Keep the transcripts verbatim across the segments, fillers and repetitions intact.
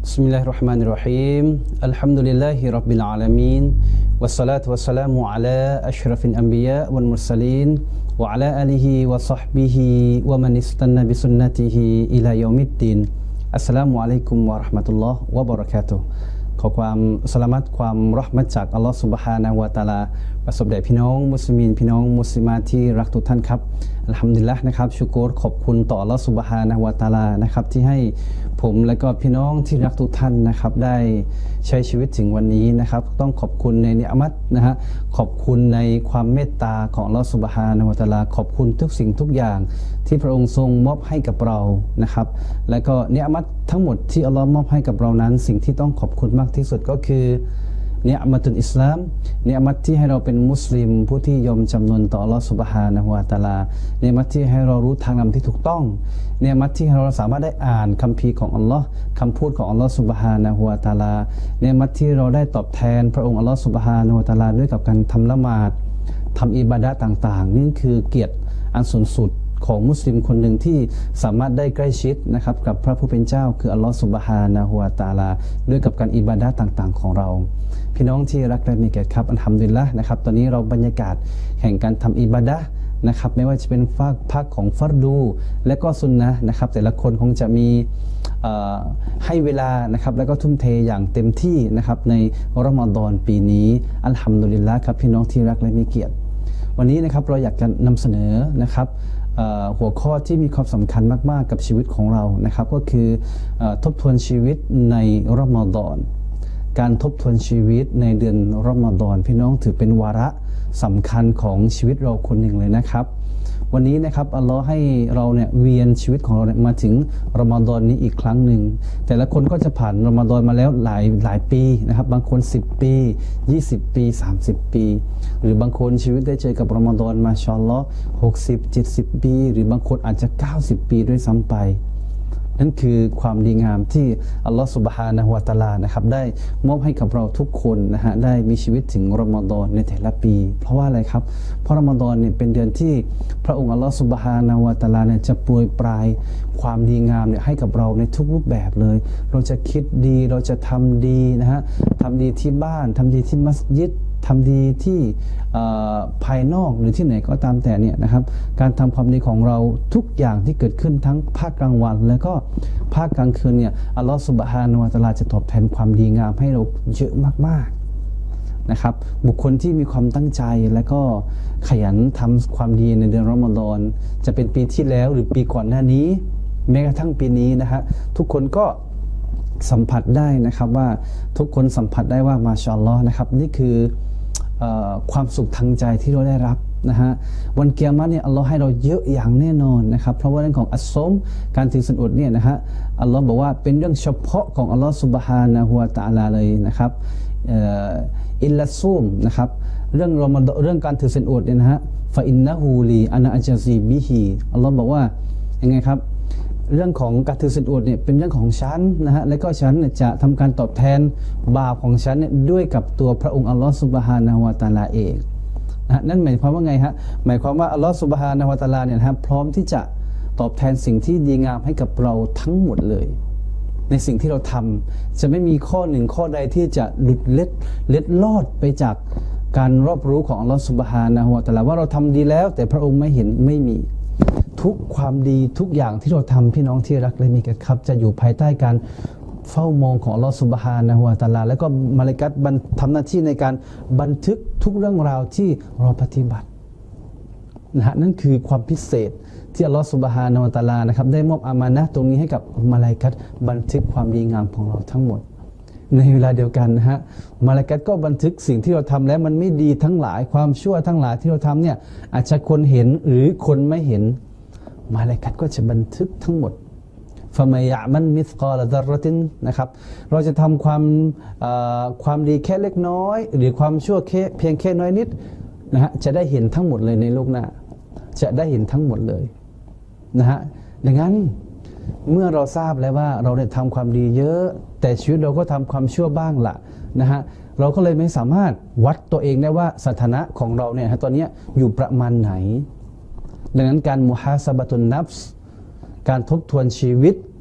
بسم الله الرحمن الرحيم الحمد لله رب العالمين والصلاة والسلام على أشرف الأنبياء والمرسلين وعلى آله وصحبه ومن استنى بسنته إلى يوم الدين السلام عليكم ورحمة الله وبركاته ขอความสลามัตความรอห์มัตจากอัลลอฮฺซุบฮานะฮูวะตะอาลาประสบแด่พี่น้องมุสลิมีนพี่น้องมุสลิมาที่รักทุกท่านครับอัลฮัมดุลิลละห์นะครับชุกรขอบคุณต่ออัลลอฮฺซุบฮานะฮูวะตะอาลานะครับที่ให้ผมและก็พี่น้องที่รักทุกท่านนะครับได้ใช้ชีวิตถึงวันนี้นะครับต้องขอบคุณในนิอะมัตนะฮะขอบคุณในความเมตตาของอัลลอฮฺซุบฮานะฮูวะตะอาลาขอบคุณทุกสิ่งทุกอย่างที่พระองค์ทรงมอบให้กับเรานะครับและก็นิอะมัตทั้งหมดที่อัลลอฮ์มอบให้กับเรานั้นสิ่งที่ต้องขอบคุณมากที่สุดก็คือเนียมัตุลอิสลามเนียมัตที่ให้เราเป็นมุสลิมผู้ที่ยอมจำนนต่ออัลลอฮฺซุบฮานะฮูวะตะอาลาเนียมัตที่ให้เรารู้ทางนำที่ถูกต้องเนียมัตที่ให้เราสามารถได้อ่านคัมภีร์ของอัลลอฮ์คำพูดของอัลลอฮฺซุบฮานะฮูวะตะอาลาเนียมัตที่เราได้ตอบแทนพระองค์อัลลอฮฺซุบฮานะฮูวะตะอาลาด้วยกับการทำละหมาดทำอิบาดะห์ต่างๆนี่คือเกียรติอันสูงสุดของมุสลิมคนหนึ่งที่สามารถได้ใกล้ชิดนะครับกับพระผู้เป็นเจ้าคืออัลลอฮฺซุบฮานะฮูวะตะอาลาด้วยกับการอิบาดะห์ต่างๆของเราพี่น้องที่รักและมีเกียรติครับอัลฮัมดุลิลละห์นะครับตอนนี้เราบรรยากาศแห่งการทำอิบาดะห์นะครับไม่ว่าจะเป็นภาคภาคของฟัรดูและก็ซุนนะห์นะครับแต่ละคนคงจะมีให้เวลานะครับแล้วก็ทุ่มเทอย่างเต็มที่นะครับในรอมฎอนปีนี้อัลฮัมดุลิลละห์ครับพี่น้องที่รักและมีเกียรติวันนี้นะครับเราอยากจะนำเสนอนะครับหัวข้อที่มีความสำคัญมากๆกับชีวิตของเรานะครับก็คือทบทวนชีวิตในรอมฎอนการทบทวนชีวิตในเดือนรอมฎอนพี่น้องถือเป็นวาระสำคัญของชีวิตเราคนหนึ่งเลยนะครับวันนี้นะครับอัลลอฮ์ให้เราเนี่ยเวียนชีวิตของเราเนี่ยมาถึงรอมฎอนนี้อีกครั้งหนึ่งแต่ละคนก็จะผ่านรอมฎอนมาแล้วหลายหลายปีนะครับบางคนสิบปียี่สิบปีสามสิบปีหรือบางคนชีวิตได้เจอกับรอมฎอนมาชาอัลลอฮ์หกสิบ เจ็ดสิบปีหรือบางคนอาจจะเก้าสิบปีด้วยซ้ำไปนั่นคือความดีงามที่อัลลอฮฺซุบฮานะฮูวะตะอาลานะครับได้มอบให้กับเราทุกคนนะฮะได้มีชีวิตถึงรอมฎอนในแต่ละปีเพราะว่าอะไรครับเพราะรอมฎอนเนี่ยเป็นเดือนที่พระองค์อัลลอฮฺซุบฮานะฮูวะตะอาลาเนี่ยจะโปรยปลายความดีงามเนี่ยให้กับเราในทุกรูปแบบเลยเราจะคิดดีเราจะทำดีนะฮะทำดีที่บ้านทำดีที่มัสยิดทำดีที่ภายนอกหรือที่ไหนก็ตามแต่เนี่ยนะครับการทำความดีของเราทุกอย่างที่เกิดขึ้นทั้งภาคกลางวันแล้วก็ภาคกลางคืนเนี่ยอัลลอฮฺซุบฮานะฮูวะตะอาลาจะตอบแทนความดีงามให้เราเยอะมากๆนะครับบุคคลที่มีความตั้งใจและก็ขยันทำความดีในเดือนรอมฎอนจะเป็นปีที่แล้วหรือปีก่อนหน้านี้แม้กระทั่งปีนี้นะฮะทุกคนก็สัมผัสได้นะครับว่าทุกคนสัมผัสได้ว่ามาชาอัลลอฮ์นะครับนี่คือความสุขทางใจที่เราได้รับนะฮะวันเกียรติเนี่ยอัลลอฮ์ให้เราเยอะอย่างแน่นอนนะครับเพราะว่าเรื่องของอัสซอมการถือศีลอดเนี่ยนะฮะอัลลอฮ์บอกว่าเป็นเรื่องเฉพาะของอัลลอฮ์ซุบฮานะฮูวะตะอาลาเลยนะครับอิลลัสซูมนะครับเรื่องรอมฎอนเรื่องการถือศีลอดเนี่ยนะฮะฟะอินนะฮูลีอานะอัจซีบิฮีอัลลอฮ์บอกว่ายังไงครับเรื่องของการถือศีลอดเนี่ยเป็นเรื่องของฉันนะฮะและก็ฉันจะทำการตอบแทนบาปของฉันเนี่ยด้วยกับตัวพระองค์อัลลอฮฺซุบฮานะฮูวะตะอาลาเองนะนั่นหมายความว่าไงฮะหมายความว่าอัลลอฮฺซุบฮานะฮูวะตะอาลาเนี่ยนะครับพร้อมที่จะตอบแทนสิ่งที่ดีงามให้กับเราทั้งหมดเลยในสิ่งที่เราทำจะไม่มีข้อหนึ่งข้อใดที่จะหลุดเล็ดเล็ดลอดไปจากการรอบรู้ของอัลลอฮฺซุบฮานะฮูวะตะอาลาว่าเราทำดีแล้วแต่พระองค์ไม่เห็นไม่มีทุกความดีทุกอย่างที่เราทำพี่น้องที่รักและมีเกียรติครับจะอยู่ภายใต้การเฝ้ามองของอัลลอฮฺซุบฮานะฮูวะตะอาลาแล้วก็มลาอิกะฮ์ทำหน้าที่ในการบันทึกทุกเรื่องราวที่เราปฏิบัตินะฮะนั่นคือความพิเศษที่อัลลอฮฺซุบฮานะฮูวะตะอาลานะครับได้มอบอามานะห์ตรงนี้ให้กับมลาอิกะฮ์บันทึกความดีงามของเราทั้งหมดในเวลาเดียวกันนะฮะมลาอิกะฮ์ก็บันทึกสิ่งที่เราทำแล้วมันไม่ดีทั้งหลายความชั่วทั้งหลายที่เราทำเนี่ยอาจจะคนเห็นหรือคนไม่เห็นมาลาอิกะฮ์ก็จะบันทึกทั้งหมดฟะมัยยะมันมิษกอลซัรเราะตินนะครับเราจะทำความความดีแค่เล็กน้อยหรือความชั่วแค่เพียงแค่น้อยนิดนะฮะจะได้เห็นทั้งหมดเลยในโลกหน้าจะได้เห็นทั้งหมดเลยนะฮะดังนั้นเมื่อเราทราบแล้วว่าเราได้ทำความดีเยอะแต่ชีวิตเราก็ทำความชั่วบ้างล่ะนะฮะเราก็เลยไม่สามารถวัดตัวเองได้ว่าสถานะของเราเนี่ยตอนนี้อยู่ประมาณไหนดังนั้นการมุฮาซะบะตุนนัฟส์การทบทวนชีวิต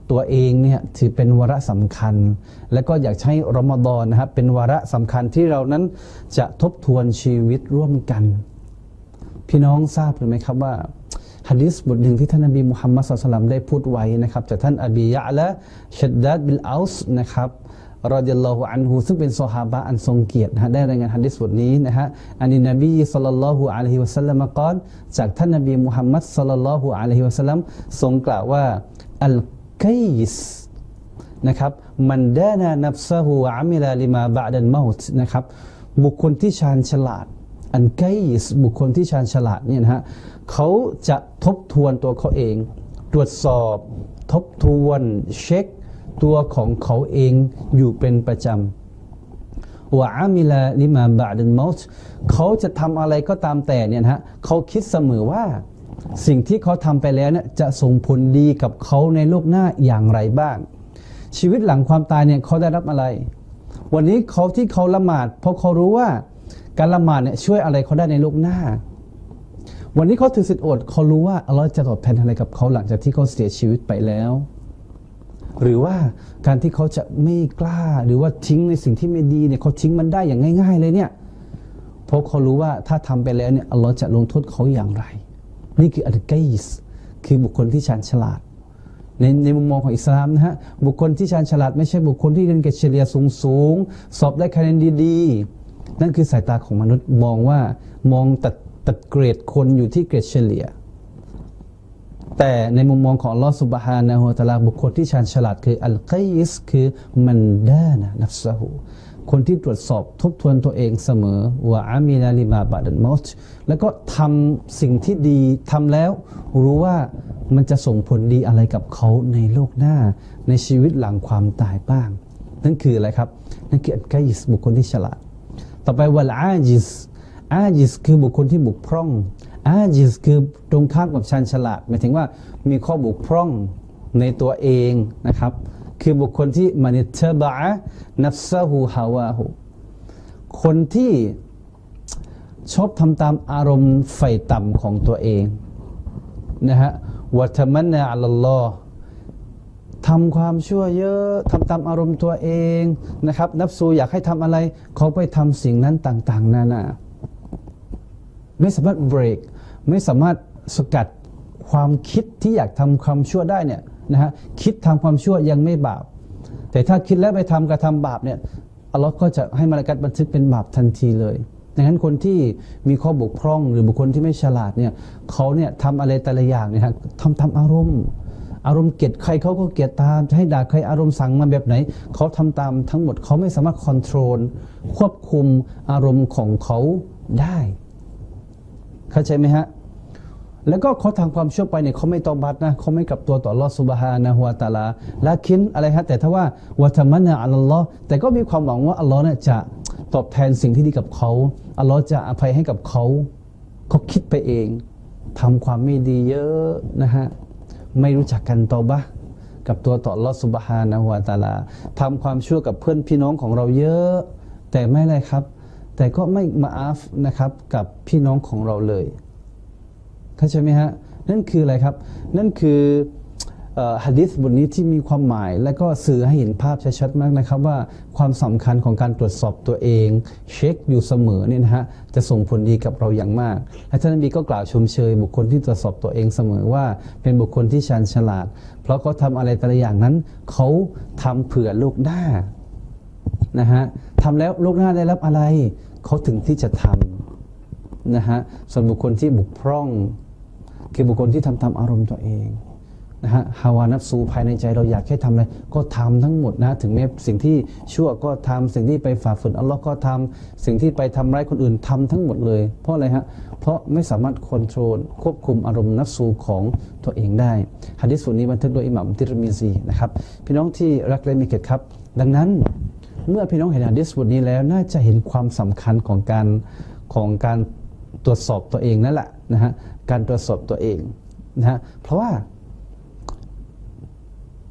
ตัวเองเนี่ยถือเป็นวาระสำคัญและก็อยากให้รอมฎอนนะครับเป็นวาระสำคัญที่เรานั้นจะทบทวนชีวิตร่วมกันพี่น้องทราบหรือไม่ครับว่าหะดีษบทหนึ่งที่ท่านนบีมุฮัมมัดศ็อลลัลลอฮุอะลัยฮิวะซัลลัมได้พูดไว้นะครับจากท่านอบียะละชัดดาดบิลอัสนะครับรอฎิยัลลอฮุอันฮุซึ่งเป็นซอฮาบะห์อันทรงเกียรตินะได้รายงานหะดีษบทนี้นะฮะอันนี้นบีศ็อลลัลลอฮุอะลัยฮิวะซัลลัมกล่าวจากท่านนบีมุฮัมมัดศ็อลลัลลอฮุอะลัยฮิวะซัลลัมทรงกล่าวว่าอัลกัยสนะครับมันดานานัฟซะฮูวะอะมิลาลิมาบะอดัลเมาต์นะครับบุคคลที่ชาญฉลาดอันกัยสบุคคลที่ชาญฉลาดเนี่ยนะฮะเขาจะทบทวนตัวเขาเองตรวจสอบทบทวนเช็คตัวของเขาเองอยู่เป็นประจำวะอามิลาลิมาบะอดัลเมาต์เขาจะทำอะไรก็ตามแต่เนี่ยนะฮะเขาคิดเสมอว่าสิ่งที่เขาทำไปแล้วเนี่ยจะส่งผลดีกับเขาในโลกหน้าอย่างไรบ้างชีวิตหลังความตายเนี่ยเขาได้รับอะไรวันนี้เขาที่เขาละหมาดเพราะเขารู้ว่าการละหมาดเนี่ยช่วยอะไรเขาได้ในโลกหน้าวันนี้เขาถือศีลอดเขารู้ว่าอัลเลาะห์จะตอบแทนอะไรกับเขาหลังจากที่เขาเสียชีวิตไปแล้วหรือว่าการที่เขาจะไม่กล้าหรือว่าทิ้งในสิ่งที่ไม่ดีเนี่ยเขาทิ้งมันได้อย่างง่ายๆเลยเนี่ยเพราะเขารู้ว่าถ้าทำไปแล้วเนี่ยอัลเลาะห์จะลงโทษเขาอย่างไรนี่คืออัลกัยสคือบุคคลที่ชาญฉลาดในในมุมมองของอิสลามนะฮะบุคคลที่ชาญฉลาดไม่ใช่บุคคลที่เรียนเกรดเฉลี่ยสูงๆสอบได้คะแนนดีๆนั่นคือสายตาของมนุษย์มองว่ามองตัดตัดเกรดคนอยู่ที่เกรดเฉลี่ยแต่ในมุมมองของอัลลอฮฺซุบฮานะฮูวะตะอาลาบุคคลที่ชาญฉลาดคืออัลกัยสคือมันดานะนัฟซะฮูคนที่ตรวจสอบทบทวนตัวเองเสมอวะอามิลาลิมาบะดัลเมาต์แล้วก็ทำสิ่งที่ดีทำแล้วรู้ว่ามันจะส่งผลดีอะไรกับเขาในโลกหน้าในชีวิตหลังความตายบ้างนั่นคืออะไรครับนั่นคืออัลกัยสบุคคลที่ฉลาดต่อไปวัลอาจิสอาจิสคือบุคคลที่บุกพร่องอาจิสคือตรงข้ามกับชาญฉลาดหมายถึงว่ามีข้อบกพร่องในตัวเองนะครับคือบุคคลที่มันิตบะนัฟซะฮูฮาวาฮูคนที่ชอบทำตามอารมณ์ไฟต่ำของตัวเองนะฮะวะตะมันนาอัลลอฮ์ทำความชั่วเยอะทำตามอารมณ์ตัวเองนะครับนัฟซูอยากให้ทำอะไรเขาไปทำสิ่งนั้นต่างๆนานาไม่สามารถเบรกไม่สามารถสกัดความคิดที่อยากทำความชั่วได้เนี่ยนะฮะคิดทำความชั่วยังไม่บาปแต่ถ้าคิดแล้วไปทำกระทำบาปเนี่ยอัลลอฮ์ก็จะให้มลาอิกะฮ์บันทึกเป็นบาปทันทีเลยดังนั้นคนที่มีข้อบกพร่องหรือบุคคลที่ไม่ฉลาดเนี่ยเขาเนี่ยทำอะไรแต่ละอย่างเนี่ยฮะทำทำอารมณ์อารมณ์เกลียดใครเขาก็เกลียดตามจะให้ด่าใครอารมณ์สั่งมาแบบไหนเขาทำตามทั้งหมดเขาไม่สามารถคอนโทรลควบคุมอารมณ์ของเขาได้เข้าใจไหมฮะแล้วก็เขาทำความชั่วไปเนี่ยเขาไม่ตอบัตนะเขาไม่กลับตัวต่ออัลลอฮฺซุบฮานะฮูวะตะอาลาละคินอะไรฮะแต่ถ้าว่าวะตะมันนะอัลลอฮ์แต่ก็มีความหวังว่าอัลลอฮ์เนี่ยจะตอบแทนสิ่งที่ดีกับเขาอัลลอฮ์จะอภัยให้กับเขาเขาคิดไปเองทำความไม่ดีเยอะนะฮะไม่รู้จักกันตอบะกับตัวต่ออัลลอฮฺซุบฮานะฮูวะตะอาลาทำความชั่วกับเพื่อนพี่น้องของเราเยอะแต่ไม่อะไรครับแต่ก็ไม่มาอาฟนะครับกับพี่น้องของเราเลยเข้าใจไหมฮะนั่นคืออะไรครับนั่นคือหะดีษบทนี้ที่มีความหมายและก็สื่อให้เห็นภาพชัดๆมากนะครับว่าความสำคัญของการตรวจสอบตัวเองเช็คอยู่เสมอเนี่ยนะฮะจะส่งผลดีกับเราอย่างมากและท่านนบีก็กล่าวชมเชยบุคคลที่ตรวจสอบตัวเองเสมอว่าเป็นบุคคลที่ชาญฉลาดเพราะเขาทำอะไรแต่ละอย่างนั้นเขาทำเผื่อโลกหน้านะฮะทำแล้วโลกหน้าได้รับอะไรเขาถึงที่จะทำนะฮะส่วนบุคคลที่บุกพร่องคือบุคคลที่ทำตามอารมณ์ตัวเองนะฮะฮาวานัฟซูภายในใจเราอยากให้ทำอะไรก็ทำทั้งหมดนะถึงแม้สิ่งที่ชั่วก็ทำสิ่งที่ไปฝ่าฝืนอัลลอฮ์ก็ทำสิ่งที่ไปทำร้ายคนอื่นทำทั้งหมดเลยเพราะอะไรฮะเพราะไม่สามารถควบคุมควบคุมอารมณ์นัฟซูของตัวเองได้หะดีษบทนี้บันทึกโดยอิหม่ามติรมิซีนะครับพี่น้องที่รักและมีเกียรติครับดังนั้นเมื่อพี่น้องเห็นหะดีษบทนี้แล้วน่าจะเห็นความสำคัญของการของการตรวจสอบตัวเองนั่นแหละนะฮะการตรวจสอบตัวเองนะฮะเพราะว่าการ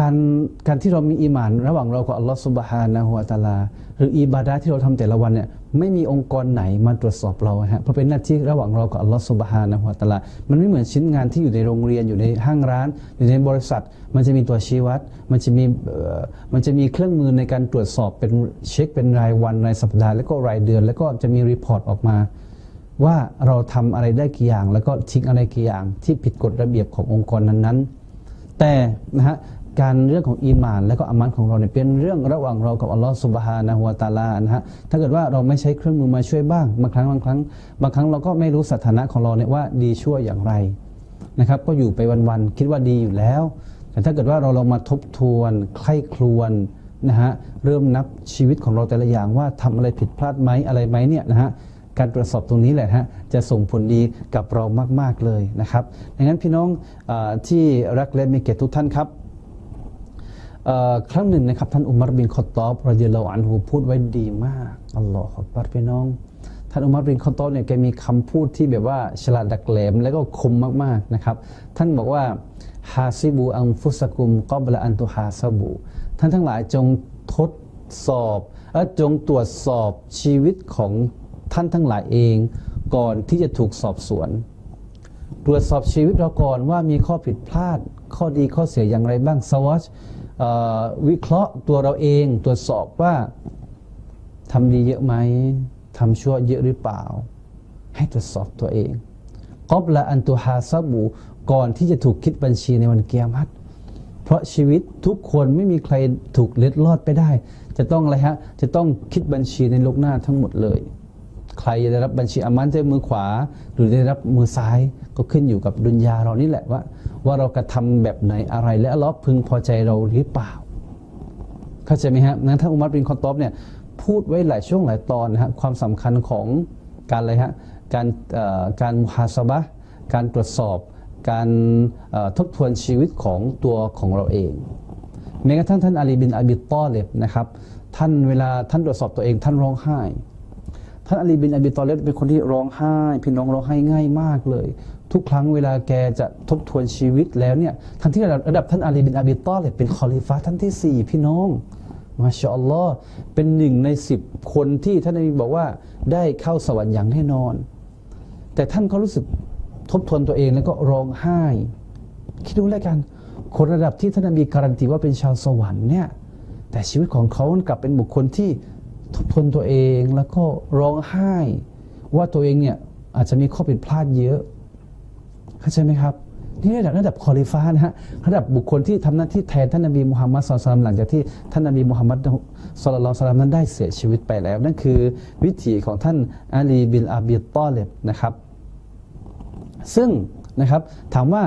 การการที่เรามีอีหม่านระหว่างเรากับอัลลอฮฺซุบฮานะฮูวะตะอาลาหรืออิบาดะห์ที่เราทำแต่ละวันเนี่ยไม่มีองค์กรไหนมาตรวจสอบเราฮะเพราะเป็นหน้าที่ระหว่างเรากับอัลลอฮฺซุบฮานะฮูวะตะอาลามันไม่เหมือนชิ้นงานที่อยู่ในโรงเรียนอยู่ในห้างร้านอยู่ในบริษัทมันจะมีตัวชี้วัดมันจะมีมันจะมีเครื่องมือในการตรวจสอบเป็นเช็คเป็นรายวันรายสัปดาห์แล้วก็รายเดือนแล้วก็จะมีรีพอร์ตออกมาว่าเราทำอะไรได้กี่อย่างแล้วก็ทิ้งอะไรกี่อย่างที่ผิดกฎระเบียบขององค์กรนั้นๆแต่นะฮะการเรื่องของอีหม่านและก็อามันของเราเนี่ยเป็นเรื่องระหว่างเรากับอัลลอฮฺซุบฮานะฮูวะตะอาลานะฮะถ้าเกิดว่าเราไม่ใช้เครื่องมือมาช่วยบ้างบางครั้งบางครั้งบางครั้งเราก็ไม่รู้สถานะของเราเนี่ยว่าดีชั่วอย่างไรนะครับก็อยู่ไปวันๆคิดว่าดีอยู่แล้วแต่ถ้าเกิดว่าเราลองมาทบทวนใคร่ครวญนะฮะเริ่มนับชีวิตของเราแต่ละอย่างว่าทำอะไรผิดพลาดไหมอะไรไหมเนี่ยนะฮะการตรวจสอบตรงนี้แหละฮะจะส่งผลดีกับเรามากๆเลยนะครับดังนั้นพี่น้องอที่รักและมีเกียรติทุกท่านครับครั้งหนึ่งนะครับท่านอุมัรบินคอตตอบรอฎิยัลลอฮุอันฮุพูดไว้ดีมากอัลลอฮฺอักบัรพี่น้องท่านอุมัรบินคอตตอบเนี่ยแกมีคำพูดที่แบบว่าฉลาดดักแหลมและก็คมมากๆนะครับท่านบอกว่าฮาซิบูอันฟุสกุมกอบละอันตุฮาซาบูท่านทั้งหลายจงทดสอบและจงตรวจสอบชีวิตของท่านทั้งหลายเองก่อนที่จะถูกสอบสวนตรวจสอบชีวิตเราก่อนว่ามีข้อผิดพลาดข้อดีข้อเสียอย่างไรบ้างสวอชวิเคราะห์ตัวเราเองตรวจสอบว่าทำดีเยอะไหมทำชั่วเยอะหรือเปล่าให้ตรวจสอบตัวเองกอบละอันตุฮาซาบูก่อนที่จะถูกคิดบัญชีในวันกิยามะฮ์เพราะชีวิตทุกคนไม่มีใครถูกเล็ดลอดไปได้จะต้องอะไรฮะจะต้องคิดบัญชีในโลกหน้าทั้งหมดเลยใครจะได้รับบัญชีอามันจากมือขวาหรือได้รับมือซ้ายก็ขึ้นอยู่กับดุนยาเรานี่แหละว่าว่าเรากระทำแบบไหนอะไรและอัลเลาะห์พึงพอใจเราหรือเปล่าเข้าใจไหมฮะนั้นท่านอุมัรบินคอตตอบเนี่ยพูดไว้หลายช่วงหลายตอนนะฮะความสำคัญของการอะไรฮะการการมุฮาซะบะห์การตรวจสอบการทบทวนชีวิตของตัวของเราเองแม้กระทั่งท่านอาลีบินอบีฏอลิบนะครับท่านเวลาท่านตรวจสอบตัวเองท่านร้องไห้ท่านอาลีบินอบีฏอลิบเป็นคนที่ร้องไห้พี่น้องร้องไห้ง่ายมากเลยทุกครั้งเวลาแกจะทบทวนชีวิตแล้วเนี่ยท่านที่ระดับท่านอาลีบินอบีฏอลิบเป็นคอลิฟะห์ท่านที่สี่พี่น้องมาชาอัลลอฮ์เป็นหนึ่งในสิบคนที่ท่านนบีบอกว่าได้เข้าสวรรค์อย่างแน่นอนแต่ท่านก็รู้สึกทบทวนตัวเองแล้วก็ร้องไห้คิดดูแล้วกันคนระดับที่ท่านนบีการันตีว่าเป็นชาวสวรรค์เนี่ยแต่ชีวิตของเขากลับเป็นบุคคลที่ทบทวนตัวเองแล้วก็ร้องไห้ว่าตัวเองเนี่ยอาจจะมีข้อผิดพลาดเยอะเข้าใจไหมครับนี่ระดับระดับคอลิฟะห์นะฮะระดับบุคคลที่ทำหน้าที่แทนท่านนบีมุฮัมมัดศ็อลลัลลอฮุอะลัยฮิวะซัลลัมหลังจากที่ท่านนบีมุฮัมมัดศ็อลลัลลอฮุอะลัยฮิวะซัลลัมนั้นได้เสียชีวิตไปแล้วนั่นคือวิถีของท่านอาลีบินอบีฏอลิบนะครับซึ่งนะครับถามว่า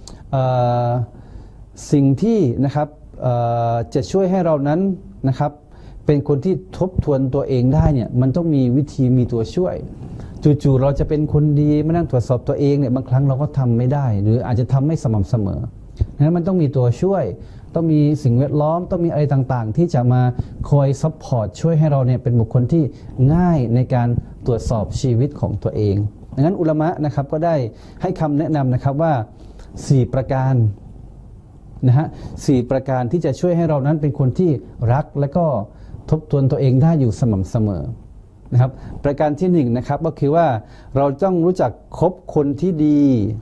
สิ่งที่นะครับจะช่วยให้เรานั้นนะครับเป็นคนที่ทบทวนตัวเองได้เนี่ยมันต้องมีวิธีมีตัวช่วยจู่ๆเราจะเป็นคนดีมานั่งตรวจสอบตัวเองเนี่ยบางครั้งเราก็ทำไม่ได้หรืออาจจะทำไม่สม่ำเสมอนั้นมันต้องมีตัวช่วยต้องมีสิ่งแวดล้อมต้องมีอะไรต่างๆที่จะมาคอยซัพพอร์ตช่วยให้เราเนี่ยเป็นบุคคลที่ง่ายในการตรวจสอบชีวิตของตัวเองดังนั้นอุลามะนะครับก็ได้ให้คำแนะนำนะครับว่าสี่ประการนะฮะสี่ประการที่จะช่วยให้เรานั้นเป็นคนที่รักและก็ทบทวนตัวเองได้อยู่สม่ำเสมอนะครับประการที่หนึ่งนะครับก็คือว่าเราต้องรู้จักคบคนที่ดี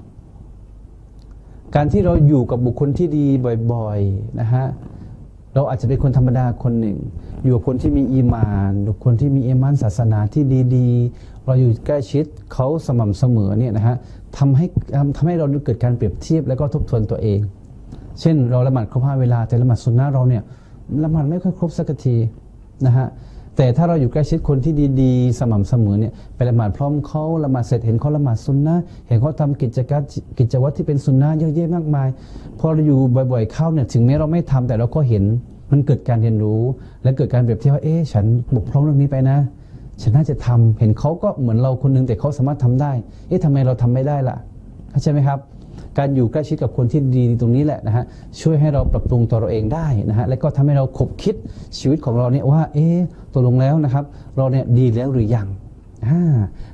การที่เราอยู่กับบุคคลที่ดีบ่อยๆนะฮะเราอาจจะเป็นคนธรรมดาคนหนึ่งอยู่กับคนที่มีอีมานบุคคลที่มีอีมานศาสนาที่ดีๆเราอยู่ใกล้ชิดเขาสม่ำเสมอเนี่ยนะฮะทำให้ทำให้เราเกิดการเปรียบเทียบแล้วก็ทบทวนตัวเองเช่นเราละหมาดครบห้าเวลาแต่ละหมาดซุนนะห์เราเนี่ยละหมาดไม่ค่อยครบสักทีนะฮะแต่ถ้าเราอยู่ใกล้ชิดคนที่ดีๆสม่ำเสมอเนี่ยไปละหมาดพร้อมเขาละหมาดเสร็จเห็นเขาละหมาดซุนนะห์เห็นเขาทำกิจการกิจวัตรที่เป็นซุนนะห์เยอะแยะมากมายพอเราอยู่บ่อยๆเข้าเนี่ยถึงแม้เราไม่ทำแต่เราก็เห็นมันเกิดการเรียนรู้และเกิดการเปรียบเทียบว่าเอ๊ะฉันบกพร่องเรื่องนี้ไปนะฉันน่าจะทำเห็นเขาก็เหมือนเราคนนึงแต่เขาสามารถทำได้เอ๊ะทำไมเราทำไม่ได้ล่ะเข้าใจไหมครับการอยู่ใกล้ชิดกับคนที่ดีตรงนี้แหละนะฮะช่วยให้เราปรับปรุงตัวเราเองได้นะฮะและก็ทำให้เราคบคิดชีวิตของเราเนี่ยว่าเอ๊ะตกลงแล้วนะครับเราเนี่ยดีแล้วหรือยัง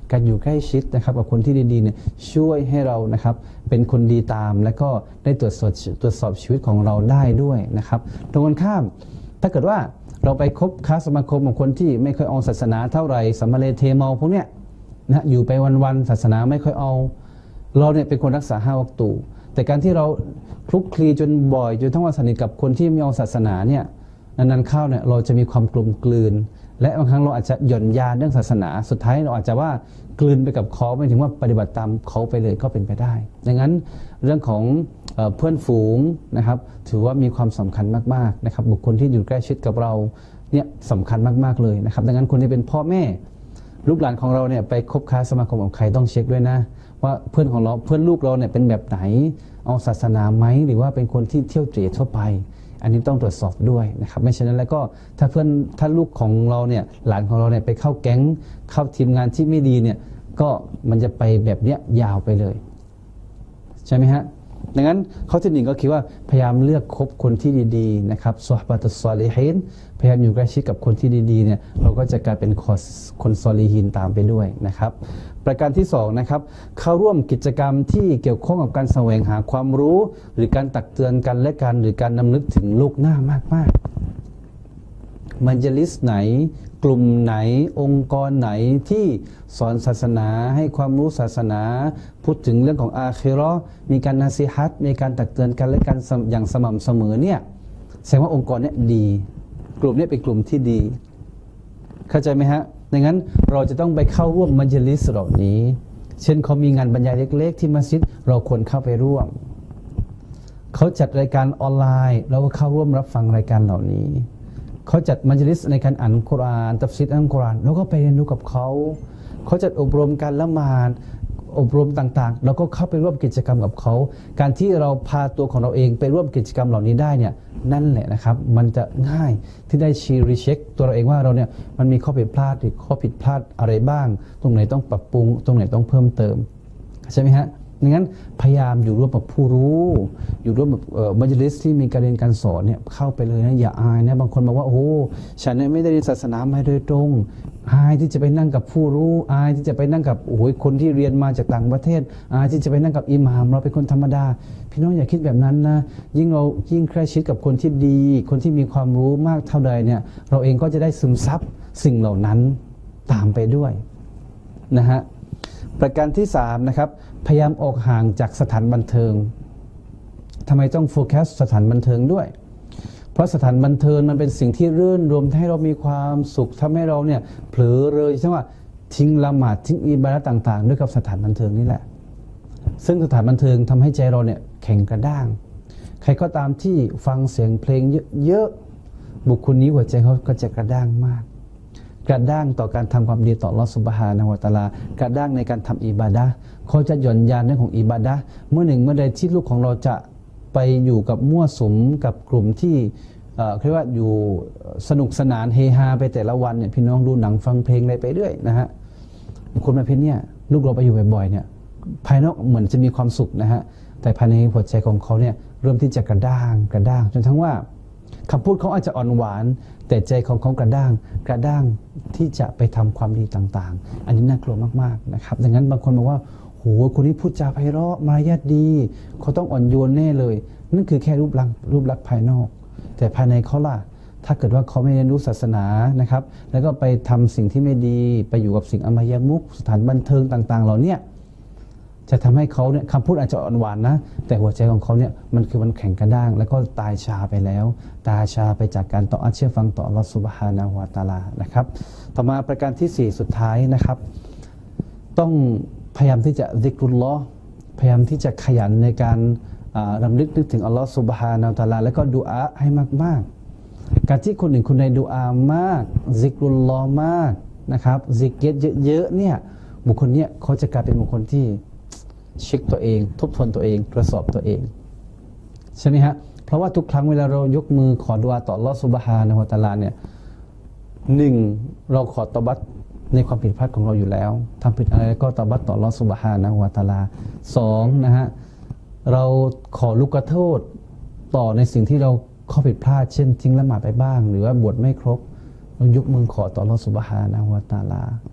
การอยู่ใกล้ชิดนะครับกับคนที่ดีๆเนี่ยช่วยให้เรานะครับเป็นคนดีตามและก็ได้ตรวจสอบตรวจสอบชีวิตของเราได้ด้วยนะครับตรงกันข้ามถ้าเกิดว่าเราไปคบค้าสมาคมของคนที่ไม่ค่อยเอาศาสนาเท่าไหร่สัมมาเลเทเมาพวกเนี้ยนะอยู่ไปวันๆศาสนาไม่ค่อยเอาเราเนี่ยเป็นคนรักษาห้าวักตูแต่การที่เราคลุกคลีจนบ่อยจนทั้งว่าสนิทกับคนที่ไม่เอาศาสนาเนี่ยนานๆเข้าเนี่ยเราจะมีความกลมกลืนและบางครั้งเราอาจจะหย่อนยานเรื่องศาสนาสุดท้ายเราอาจจะว่ากลืนไปกับเขาไม่ถึงว่าปฏิบัติตามเขาไปเลยก็เป็นไปได้ดังนั้นเรื่องของเพื่อนฝูงนะครับถือว่ามีความสำคัญมากๆนะครับบุคคลที่อยู่ใกล้ชิดกับเราเนี่ยสำคัญมากๆเลยนะครับดังนั้นคนที่เป็นพ่อแม่ลูกหลานของเราเนี่ยไปคบค้าสมาคมกับใครต้องเช็คด้วยนะว่าเพื่อนของเราเพื่อนลูกเราเนี่ยเป็นแบบไหนเอาศาสนาไหมหรือว่าเป็นคนที่เที่ยวเตร่ทั่วไปอันนี้ต้องตรวจสอบด้วยนะครับไม่เช่นนั้นแล้วก็ถ้าเพื่อนถ้าลูกของเราเนี่ยหลานของเราเนี่ยไปเข้าแก๊งเข้าทีมงานที่ไม่ดีเนี่ยก็มันจะไปแบบเนี้ยยาวไปเลยใช่ไหมฮะดังนั้นข้อที่หนึ่งก็คิดว่าพยายามเลือกคบคนที่ดีๆนะครับซอฮบะตุสซอลิฮีนพยายามอยู่ใกล้ชิดกับคนที่ดีๆเนี่ยเราก็จะกลายเป็นคนซอลิฮีนตามไปด้วยนะครับประการที่สองนะครับเข้าร่วมกิจกรรมที่เกี่ยวข้องกับการแสวงหาความรู้หรือการตักเตือนกันและกันหรือการนำนึกถึงโลกหน้ามากๆมัจลิสไหนกลุ่มไหนองค์กรไหนที่สอนศาสนาให้ความรู้ศาสนาพูดถึงเรื่องของอาคิเราะห์มีการนาซีฮัตมีการตักเตือนกันและกันอย่างสม่ำเสมอเนี่ยแสดงว่าองค์กรเนี่ยดีกลุ่มนี้เป็นกลุ่มที่ดีเข้าใจไหมฮะดังนั้นเราจะต้องไปเข้าร่วมมัจลิสเหล่านี้เช่นเขามีงานบรรยายเล็กๆที่มัสยิดเราควรเข้าไปร่วมเขาจัดรายการออนไลน์เราก็เข้าร่วมรับฟังรายการเหล่านี้เขาจัดมัจลิสในการอ่านกุรอานตัฟซีรอัลกุรอานเราก็ไปเรียนรู้กับเขาเขาจัดอบรมการละหมาดอบรมต่างๆเราก็เข้าไปร่วมกิจกรรมกับเขาการที่เราพาตัวของเราเองไปร่วมกิจกรรมเหล่านี้ได้เนี่ยนั่นแหละนะครับมันจะง่ายที่ได้ชีรีเช็คตัวเราเองว่าเราเนี่ยมันมีข้อผิดพลาดหรือข้อผิดพลาดอะไรบ้างตรงไหนต้องปรับปรุงตรงไหนต้องเพิ่มเติมใช่ไหมฮะดังนั้นพยายามอยู่ร่วมกับผู้รู้อยู่ร่วมกับมัจลิสที่มีการเรียนการสอนเนี่ยเข้าไปเลยนะอย่าอายนะบางคนบอกว่าโอ้ฉันเนี่ยไม่ได้เรียนศาสนามาโดยตรงอายที่จะไปนั่งกับผู้รู้อายที่จะไปนั่งกับโอ้ยคนที่เรียนมาจากต่างประเทศอายที่จะไปนั่งกับอิหม่ามเราเป็นคนธรรมดาพี่น้องอย่าคิดแบบนั้นนะยิ่งเรายิ่งใกล้ชิดกับคนที่ดีคนที่มีความรู้มากเท่าใดเนี่ยเราเองก็จะได้ซึมซับสิ่งเหล่านั้นตามไปด้วยนะฮะประการที่สามนะครับพยายามออกห่างจากสถานบันเทิงทำไมต้องโฟกัสสถานบันเทิงด้วยเพราะสถานบันเทิงมันเป็นสิ่งที่รื่นรมให้เรามีความสุขทำให้เราเนี่ยเผลอเลยใช่ไหมทิ้งละหมาดทิ้งอิบาดะห์ต่างๆด้วยกับสถานบันเทิงนี่แหละซึ่งสถานบันเทิงทำให้ใจเราเนี่ยแข็งกระด้างใครก็ตามที่ฟังเสียงเพลงเยอะๆบุคคลนี้หัวใจเขาก็จะกระด้างมากกระด้างต่อการทำความดีต่ออัลเลาะห์ซุบฮานะฮูวะตะอาลากระด้างในการทำอิบาดะห์เขาจะหย่อนยานเรื่องของอิบาดะห์เมื่อหนึ่งเมื่อใดที่ลูกของเราจะไปอยู่กับมั่วสุมกับกลุ่มที่เรียกว่าอยู่สนุกสนานเฮฮาไปแต่ละวันเนี่ยพี่น้องดูหนังฟังเพลงอะไรไปเรื่อยนะฮะคนประเภทเนี้ยลูกเราไปอยู่บ่อยๆเนี่ยภายนอกเหมือนจะมีความสุขนะฮะแต่ภายในหัวใจของเขาเนี่ยเริ่มที่จะกระด้างกระด้างจนทั้งว่าคำพูดเขาอาจจะอ่อนหวานแต่ใจของเขากระด้างกระด้างที่จะไปทำความดีต่างๆอันนี้น่ากลัวมากๆนะครับดังนั้นบางคนบอกว่าโหคนนี้พูดจาไพเราะมารยาทดีเขาต้องอ่อนโยนแน่เลยนั่นคือแค่รูปลักษณ์รูปลักษณ์ภายนอกแต่ภายในเขาล่ะถ้าเกิดว่าเขาไม่เรียนรู้ศาสนานะครับแล้วก็ไปทำสิ่งที่ไม่ดีไปอยู่กับสิ่งอมายมุขสถานบันเทิงต่างๆเหล่านี้จะทำให้เขาเนี่ยคำพูดอาจจะอ่อนหวานนะแต่หัวใจของเขาเนี่ยมันคือมันแข็งกระด้างแล้วก็ตายชาไปแล้วตายชาไปจากการต่ออัลเชื่อฟังต่ออัลเลาะห์ซุบฮานะฮูวะตะอาลานะครับต่อมาประการที่สี่สุดท้ายนะครับต้องพยายามที่จะซิกรุลลอฮ์พยายามที่จะขยันในการรำลึกนึกถึงอัลเลาะห์ซุบฮานะฮูวะตะอาลาแล้วก็ดุอาให้มากๆการที่คนหนึ่งคนใดดุอามากซิกรุลลอฮ์มากนะครับซิกเยอะๆเนี่ยบุคคลเนี่ยเขาจะกลายเป็นบุคคลที่เช็คตัวเองทบทวนตัวเองตรวจสอบตัวเองใช่ไหมฮะเพราะว่าทุกครั้งเวลาเรายกมือขอดุอาต่ออัลเลาะห์ซุบฮานะฮูวะตะอาลาเนี่ยหนึ่งเราขอตอบัตในความผิดพลาดของเราอยู่แล้วทำผิดอะไรก็ตอบัตต่ออัลเลาะห์ซุบฮานะฮูวะตะอาลาสองนะฮะเราขอลูกโทษต่อในสิ่งที่เราข้อผิดพลาดเช่นทิ้งละหมาดไปบ้างหรือว่าบวชไม่ครบเรายกมือขอต่ออัลเลาะห์ซุบฮานะฮูวะตะอาลา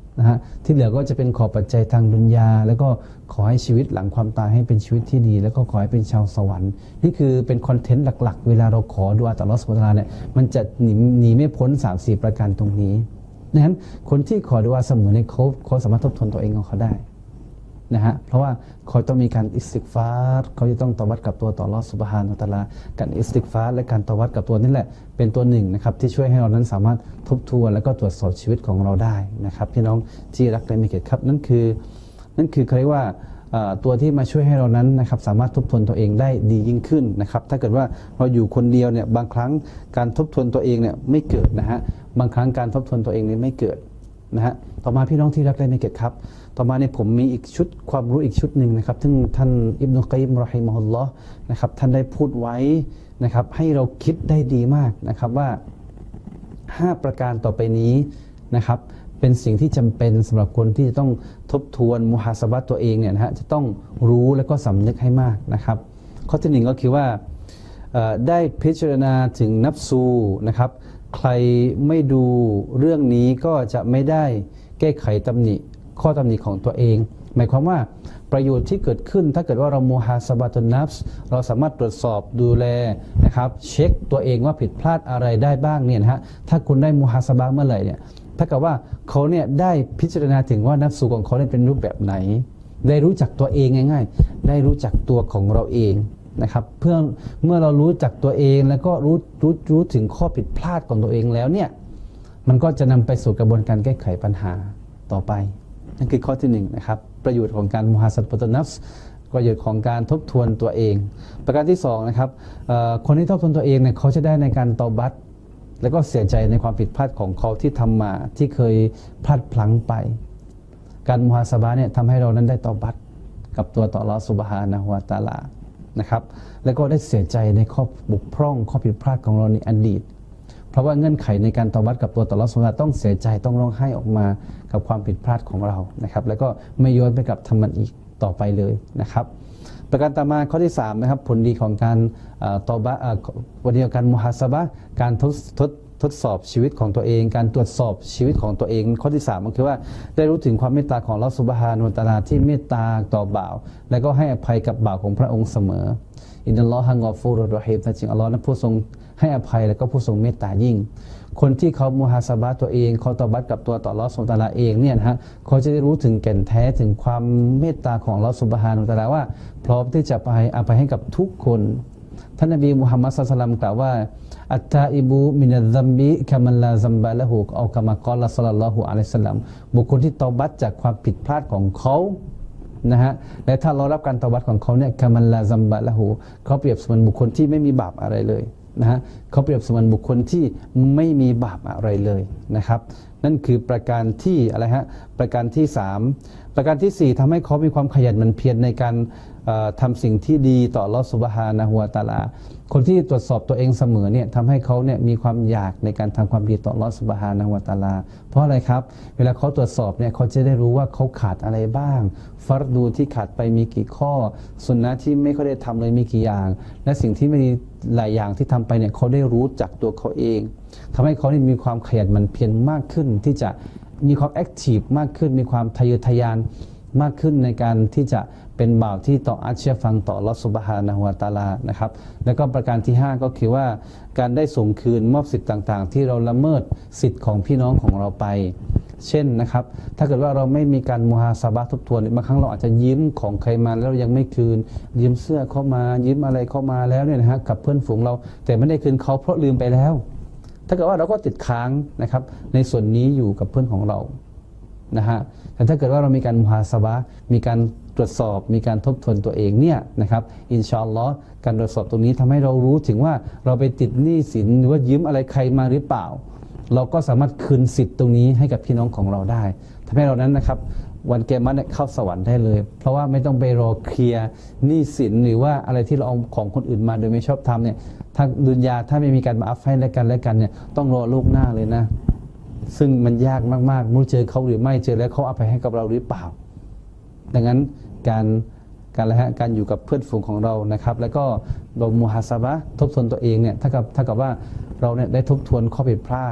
นะฮะที่เหลือก็จะเป็นขอปัจจัยทางดุนยาแล้วก็ขอให้ชีวิตหลังความตายให้เป็นชีวิตที่ดีแล้วก็ขอให้เป็นชาวสวรรค์นี่คือเป็นคอนเทนต์หลักๆเวลาเราขอดุอาต่ออัลเลาะห์ซุบฮานะฮูวะตะอาลาเนี่ยมันจะหนีหนีไม่พ้น สามสี่ ประการตรงนี้ดังนั้นคนที่ขอดุอาเสมอเนี่ยเขาเขาสามารถทบทวนตัวเองของเขาได้นะฮะเพราะว่าเขาต้องมีการอิสติฆฟารเขาจะต้องตอบัตกับตัวต่ออัลเลาะห์ซุบฮานะฮูวะตะอาลาการอิสติฆฟารและการตอบัตกับตัวนี่แหละเป็นตัวหนึ่งนะครับที่ช่วยให้เรานั้นสามารถทบทวนแล้วก็ตรวจสอบชีวิตของเราได้นะครับพี่น้องที่รักและมีเกียรติครับนั่นคือนั่นคือเขาเรียกว่าตัวที่มาช่วยให้เรานั้นนะครับสามารถทบทวนตัวเองได้ดียิ่งขึ้นนะครับถ้าเกิดว่าเราอยู่คนเดียวเนี่ยบางครั้งการทบทวนตัวเองเนี่ยไม่เกิดนะฮะบางครั้งการทบทวนตัวเองนี่ไม่เกิดนะฮะต่อมาพี่น้องที่รักและมีเกียรติครับต่อมาเนี่ยผมมีอีกชุดความรู้อีกชุดหนึ่งนะครับซึ่งท่านอิบนุกัยยิมรอฮิมะฮุลลอฮ์นะครับท่านได้พูดไว้นะครับให้เราคิดได้ดีมากนะครับว่าห้าประการต่อไปนี้นะครับเป็นสิ่งที่จำเป็นสำหรับคนที่จะต้องทบทวนมุฮาซะบะห์ตัวเองเนี่ยนะฮะจะต้องรู้และก็สำนึกให้มากนะครับข้อที่หนึ่งก็คือว่าได้พิจารณาถึงนัฟซูนะครับใครไม่ดูเรื่องนี้ก็จะไม่ได้แก้ไขตำหนิข้อตำหนิของตัวเองหมายความว่าประโยชน์ที่เกิดขึ้นถ้าเกิดว่าเรามุฮาซะบะตุนนัฟส์เราสามารถตรวจสอบดูแลนะครับเช็คตัวเองว่าผิดพลาดอะไรได้บ้างเนี่ยนะฮะถ้าคุณได้มุฮาซะบะห์เมื่อไหร่เนี่ยถ้าเกิดว่าเขาเนี่ยได้พิจารณาถึงว่านัฟซูของเขาเนี่ยเป็นรูปแบบไหนได้รู้จักตัวเองง่ายๆได้รู้จักตัวของเราเองนะครับเพื่อเมื่อเรารู้จักตัวเองแล้วก็รู้รู้รู้ถึงข้อผิดพลาดของตัวเองแล้วเนี่ยมันก็จะนำไปสู่กระบวนการแก้ไขปัญหาต่อไปนั่นคือข้อที่หนึ่งนะครับประโยชน์ของการมุฮาซะบะตุนนัฟส์ประโยชน์ของการทบทวนตัวเองประการที่สองนะครับคนที่ทบทวนตัวเองเนี่ยเขาจะได้ในการตอบัตแล้วก็เสียใจในความผิดพลาดของเขาที่ทำมาที่เคยพลาดพลั้งไปการมุฮาซะบะห์เนี่ยทำให้เรานั้นได้ตอบัตกับตัวต่ออัลเลาะห์ซุบฮานะฮูวะตะอาลานะครับแล้วก็ได้เสียใจในข้อบกพร่องข้อผิดพลาดของเราในอดีตเพราะว่าเงื่อนไขในการตอบัตกับตัวต่ออัลเลาะห์ซุบฮานะฮูวะตะอาลาต้องเสียใจต้องร้องไห้ออกมากับความผิดพลาดของเรานะครับแล้วก็ไม่ย้อนไปกลับทำมันอีกต่อไปเลยนะครับประการต่อมาข้อที่สามนะครับผลดีของการตอบะวันนี้การมุฮาซะบะห์การทดทดทดสอบชีวิตของตัวเองการตรวจสอบชีวิตของตัวเองข้อที่สามก็คือว่าได้รู้ถึงความเมตตาของอัลเลาะห์ซุบฮานะฮูวะตะอาลาที่เมตตาต่อบ่าวและก็ให้อภัยกับบ่าวของพระองค์เสมออินนัลลอฮะกอฟูรุรเราะฮีมแต่จริงอัลเลาะห์นั้นผู้ทรงให้อภัยและก็ผู้ทรงเมตตายิ่งคนที่เขามุฮาซะบะห์ตัวเองเขาตอบัตกับตัวต่ออัลเลาะห์ซุบฮานะฮูวะตะอาลาเองเนี่ยนะฮะเขาจะได้รู้ถึงแก่นแท้ถึงความเมตตาของอัลเลาะห์ซุบฮานะฮูวะตะอาลาว่าพร้อมที่จะอภัยอภัยให้กับทุกคนท่านนบีมุฮัมมัดศ็อลลัลลอฮุอะลัยฮิวะซัลลัมกล่าวว่าอัตตาอิบูมินัซซัมบิกะมันลาซัมบะละฮูเอากะมากอลศ็อลลัลลอฮุอะลัยฮิวะซัลลัมบุคคลที่ตอบัตจากความผิดพลาดของเขานะฮะและถ้าเรารับการตอบัตของเขาเนี่ยกะมันลาซัมบะละฮูเขาเปรียบเสมือนบุคคลที่ไม่มีบาปอะไรเลยนะฮะเขาเปรียบเสมือนบุคคลที่ไม่มีบาปอะไรเลยนะครับนั่นคือประการที่อะไรฮะประการที่สามประการที่สี่ทำให้เขามีความขยันหมั่นเพียรในการทำสิ่งที่ดีต่ออัลเลาะห์ซุบฮานะฮูวะตะอาลาคนที่ตรวจสอบตัวเองเสมอเนี่ยทำให้เขาเนี่ยมีความอยากในการทำความดีต่ออัลเลาะห์ซุบฮานะฮูวะตะอาลาเพราะอะไรครับเวลาเขาตรวจสอบเนี่ยเขาจะได้รู้ว่าเขาขาดอะไรบ้างฟัรดูที่ขาดไปมีกี่ข้อสุนนะที่ไม่ค่อยได้ทำเลยมีกี่อย่างและสิ่งที่ไม่ดีหลายอย่างที่ทำไปเนี่ยเขาได้รู้จักตัวเขาเองทำให้เขามีความขยันหมั่นเพียรมากขึ้นที่จะมีความแอคทีฟมากขึ้นมีความทะเยอทะยานมากขึ้นในการที่จะเป็นบ่าวที่ต่ออัจเชื่อฟังต่ออัลเลาะห์ซุบฮานะฮูวะตะอาลานะครับแล้วก็ประการที่ห้าก็คือว่าการได้ส่งคืนมอบสิทธิ์ต่างๆที่เราละเมิดสิทธิ์ของพี่น้องของเราไปเช่นนะครับถ้าเกิดว่าเราไม่มีการมุฮาซะบะห์ทบทวนบางครั้งเราอาจจะยืมของใครมาแล้วยังไม่คืนยืมเสื้อเข้ามายืมอะไรเข้ามาแล้วเนี่ยนะฮะกับเพื่อนฝูงเราแต่ไม่ได้คืนเขาเพราะลืมไปแล้วถ้าเกิดว่าเราก็ติดค้างนะครับในส่วนนี้อยู่กับเพื่อนของเรานะฮะแต่ถ้าเกิดว่าเรามีการมุฮาซะบะห์มีการตรวจสอบมีการทบทวนตัวเองเนี่ยนะครับอินชาอัลลอฮ์การตรวจสอบตรงนี้ทำให้เรารู้ถึงว่าเราไปติดหนี้สินหรือว่ายืมอะไรใครมาหรือเปล่าเราก็สามารถคืนสิทธิ์ตรงนี้ให้กับพี่น้องของเราได้ทำให้เรานั้นนะครับวันเกียรติเข้าสวรรค์ได้เลยเพราะว่าไม่ต้องไปรอเคลียร์หนี้สินหรือว่าอะไรที่เราเอาของคนอื่นมาโดยไม่ชอบทำเนี่ยถ้าดุนยาถ้าไม่มีการมาอัฟให้และกันและกันเนี่ยต้องรอโลกหน้าเลยนะซึ่งมันยากมากๆไม่รู้เจอเขาหรือไม่เจอแล้วเขาอภัยให้กับเราหรือเปล่าดังนั้นการการอะไรฮะการอยู่กับเพื่อนฝูงของเรานะครับแล้วก็เรามุฮาซะบะห์ทบทวนตัวเองเนี่ยถ้ากับถ้ากับว่าเราเนี่ยได้ทบทวนข้อผิดพลาด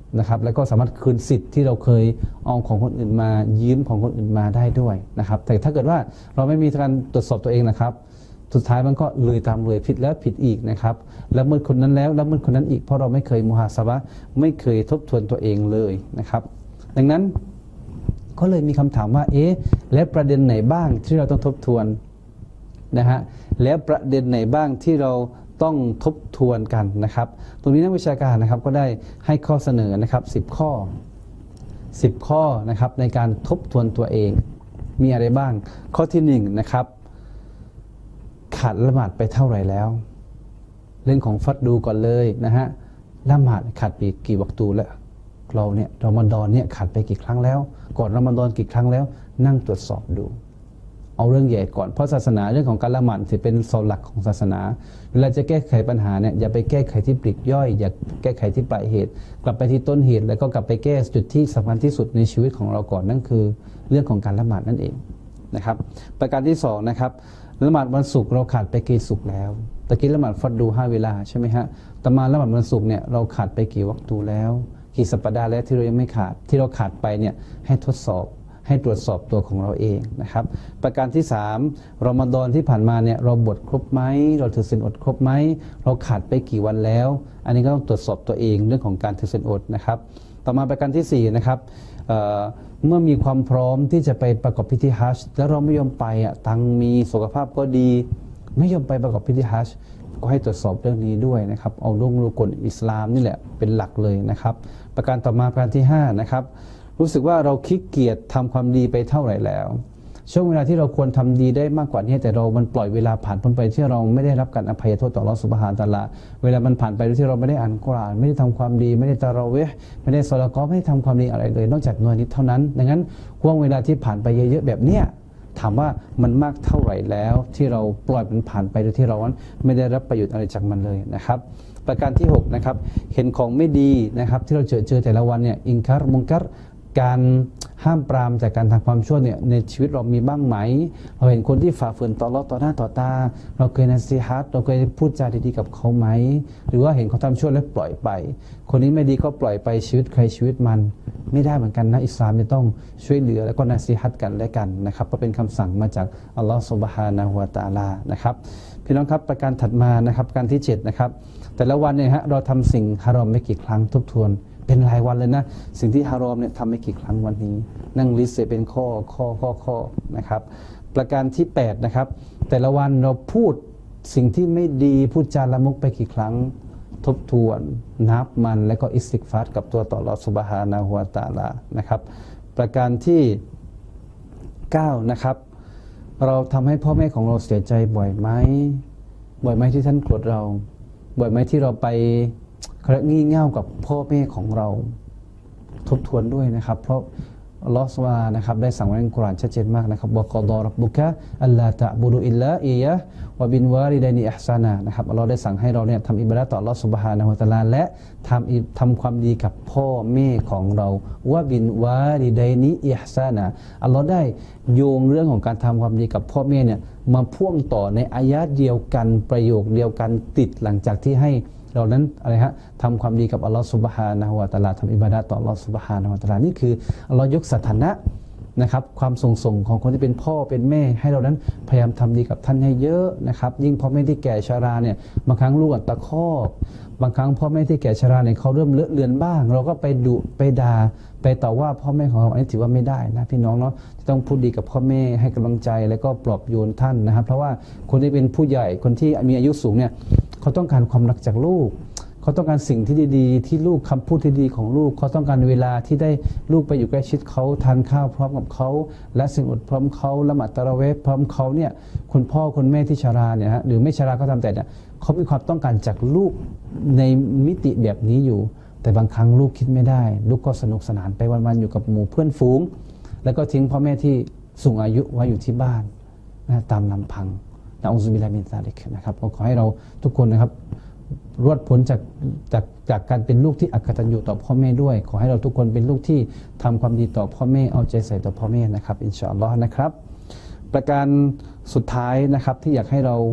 นะครับแล้วก็สามารถคืนสิทธิ์ที่เราเคยเอาของคนอื่นมายืมของคนอื่นมาได้ด้วยนะครับแต่ถ้าเกิดว่าเราไม่มีการตรวจสอบตัวเองนะครับสุดท้ายมันก็เลยตามเลยผิดแล้วผิดอีกนะครับแล้วเมื่อคนนั้นแล้วแล้วเมื่อคนนั้นอีกเพราะเราไม่เคยมุฮาซาบะห์ไม่เคยทบทวนตัวเองเลยนะครับดังนั้นก็เลยมีคำถามว่าเอ๊ะและประเด็นไหนบ้างที่เราต้องทบทวนนะฮะแล้วประเด็นไหนบ้างที่เราต้องทบทวนกันนะครับตรงนี้นักวิชาการนะครับก็ได้ให้ข้อเสนอนะครับสิบข้อสิบข้อนะครับในการทบทวนตัวเองมีอะไรบ้างข้อที่หนึ่งนะครับขาดละหมาดไปเท่าไหร่แล้วเรื่องของฟัดดูก่อนเลยนะฮะละหมาดขาดไปกี่วักตูแล้วเราเนี่ยรอมฎอนเนี่ยขาดไปกี่ครั้งแล้วก่อนรอมฎอนกี่ครั้งแล้วนั่งตรวจสอบดูเอาเรื่องใหญ่ก่อนเพราะศาสนาเรื่องของการละหมาดถือเป็นเสาหลักของศาสนาเวลาจะแก้ไขปัญหาเนี่ยอย่าไปแก้ไขที่ปลีกย่อยอย่าแก้ไขที่ปลายเหตุกลับไปที่ต้นเหตุแล้วก็กลับไปแก้จุดที่สำคัญที่สุดในชีวิตของเราก่อนนั่นคือเรื่องของการละหมาดนั่นเองนะครับประการที่สองนะครับละหมาดวันศุกร์เราขาดไปกี่ศุกร์แล้วตะกี้ละหมาดฟัดดูห้าเวลาใช่ไหมฮะต่อมาละหมาดวันศุกร์เนี่ยเราขาดไปกี่วักตูแล้วกี่สัปดาห์แล้วที่เรายังไม่ขาดที่เราขาดไปเนี่ยให้ทดสอบให้ตรวจสอบตัวของเราเองนะครับประการที่สามรอมฎอนที่ผ่านมาเนี่ยเราบวชครบไหมเราถือศีลอดครบไหมเราขาดไปกี่วันแล้วอันนี้ก็ต้องตรวจสอบตัวเองเรื่องของการถือศีลอดนะครับต่อมาประการที่สี่นะครับเเมื่อมีความพร้อมที่จะไปประกอบพิธีฮัจญ์แล้วเราไม่ยอมไปอ่ะตังมีสุขภาพก็ดีไม่ยอมไปประกอบพิธีฮัจญ์ก็ให้ตรวจสอบเรื่องนี้ด้วยนะครับเอาเรื่องรุกลอิสลามนี่แหละเป็นหลักเลยนะครับประการต่อมาประการที่ห้านะครับรู้สึกว่าเราขี้เกียจทำความดีไปเท่าไหร่แล้วช่วงเวลาที่เราควรทำดีได้มากกว่านี้แต่เรามันปล่อยเวลาผ่านพ้นไปที่เราไม่ได้รับการอภัยโทษต่ออัลเลาะห์ซุบฮานะฮูวะตะอาลาเวลามันผ่านไปโดยที่เราไม่ได้อ่านกุรอานไม่ได้ทำความดีไม่ได้ตะเราะเวห์ไม่ได้ซอละกอฮ์ไม่ได้ทำความดีอะไรเลยนอกจากน้อยนิดเท่านั้นดังนั้นห่วงเวลาที่ผ่านไปเยอะๆแบบเนี้ยถามว่ามันมากเท่าไหร่แล้วที่เราปล่อยมันผ่านไปโดยที่เราไม่ได้รับประโยชน์อะไรจากมันเลยนะครับประการที่หกนะครับเห็นของไม่ดีนะครับที่เราเจอเจอแต่ละวันเนี่ยอินการมุงกัรการห้ามปรามจากการทำความชั่วเนี่ยในชีวิตเรามีบ้างไหมเราเห็นคนที่ฝ่าฝืนต่ออัลเลาะห์ต่อหน้าต่อตาเราเคยนัสซีฮัตเราเคยพูดจาดีๆกับเขาไหมหรือว่าเห็นเขาทำชั่วแล้วปล่อยไปคนนี้ไม่ดีก็ปล่อยไปชีวิตใครชีวิตมันไม่ได้เหมือนกันนะอิสลามจะต้องช่วยเหลือแล้วก็นัสซีฮัตกันและกันนะครับเพราะเป็นคำสั่งมาจากอัลเลาะห์ซุบฮานะฮูวะตะอาลานะครับพี่น้องครับประการถัดมานะครับการที่เจ็ดนะครับแต่ละวันเนี่ยฮะเราทำสิ่งฮารอมไม่กี่ครั้งทบทวนเป็นรายวันเลยนะสิ่งที่ฮารอมเนี่ยทำไม่กี่ครั้งวันนี้นั่งลิสต์เป็นข้อข้อข้อข้อนะครับประการที่แปดนะครับแต่ละวันเราพูดสิ่งที่ไม่ดีพูดจาละมุกไปกี่ครั้งทบทวนนับมันแล้วก็อิสติกฟาร์กับตัวต่ออัลเลาะห์ซุบฮานะฮูวะตะอาลานะครับประการที่เก้านะครับเราทำให้พ่อแม่ของเราเสียใจบ่อยไหมบ่อยไหมที่ท่านโกรธเราบ่อยไหมที่เราไปงี่เง่ากับพ่อแม่ของเราทบทวนด้วยนะครับเพราะอัลเลาะห์ซุบฮานะฮูวะตะอาลานะครับได้สั่งไว้ในกุรอานชัดเจนมากนะครับวะกอฎอร็อบบุกะอัลลาตะอ์บุดุอิลลาอิยะฮ์วะบิลวาลิดัยนิอิห์ซานะนะครับอัลเลาะห์ได้สั่งให้เราเนี่ยทำอิบาดะห์ต่ออัลเลาะห์ซุบฮานะฮูวะตะอาลาและทำทำความดีกับพ่อแม่ของเราวะบิลวาลิดัยนิอิห์ซานะอัลเลาะห์ได้โยงเรื่องของการทำความดีกับพ่อแม่เนี่ยมาพ่วงต่อในอายะห์เดียวกันประโยคเดียวกันติดหลังจากที่ให้เรานั้นอะไรฮะทำความดีกับอัลลอฮฺซุบฮานะฮูวะตะอาลาทำอิบาดะห์ต่ออัลลอฮฺซุบฮานะฮูวะตะอาลานี่คืออัลลอฮฺยกสถานะนะครับความทรงส่งของคนที่เป็นพ่อเป็นแม่ให้เรานั้นพยายามทำดีกับท่านให้เยอะนะครับยิ่งพ่อแม่ที่แก่ชราเนี่ยบางครั้งลูกอัตตะคอกบางครั้งพ่อแม่ที่แก่ชราเนี่ยเขาเริ่มเลอะเลือนบ้างเราก็ไปดุไปด่าไปต่อว่าพ่อแม่ของเราอันนี้ถือว่าไม่ได้นะพี่น้องเนาะต้องพูดดีกับพ่อแม่ให้กำลังใจแล้วก็ปลอบโยนท่านนะครับเพราะว่าคนที่เป็นผู้ใหญ่คนที่มีอายุสูงเนี่ยเขาต้องการความรักจากลูกเขาต้องการสิ่งที่ดีๆที่ลูกคำพูดที่ดีของลูกเขาต้องการเวลาที่ได้ลูกไปอยู่ใกล้ชิดเขาทานข้าวพร้อมกับเขาและสิ่งอดพร้อมเขาละหมาดตะเราะเวห์พร้อมเขาเนี่ยคุณพ่อคุณแม่ที่ชราเนี่ยฮะหรือไม่ชราก็ตามแต่เนี่ยเขามีความต้องการจากลูกในมิติแบบนี้อยู่แต่บางครั้งลูกคิดไม่ได้ลูกก็สนุกสนานไปวันๆอยู่กับหมู่เพื่อนฝูงแล้วก็ทิ้งพ่อแม่ที่สูงอายุไว้อยู่ที่บ้านนะตามลำพังนะอูซุบิลลาฮิมินซาลิกนะครับขอให้เราทุกคนนะครับรอดพ้นจากจากจากการเป็นลูกที่อกตัญญูต่อพ่อแม่ด้วยขอให้เราทุกคนเป็นลูกที่ทำความดีต่อพ่อแม่เอาใจใส่ต่อพ่อแม่นะครับอินชาอัลลอฮ์นะครับประการสุดท้ายนะครับที่อยากให้เรา